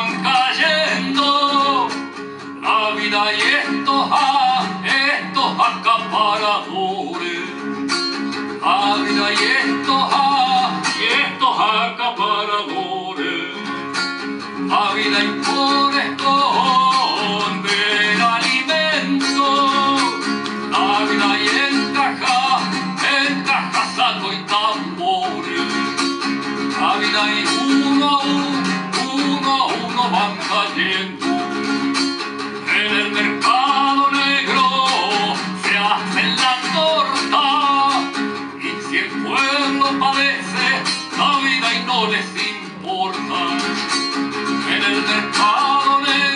van cayendo, la vida y estos acaparadores, la vida y estos acaparadores, la vida impone esconde el alimento, la vida y en cajas, saco y tambores, la vida y uno a uno van cayendo. En el mercado negro se hacen la torta, y si el pueblo padece la vida y no les importa. En el mercado negro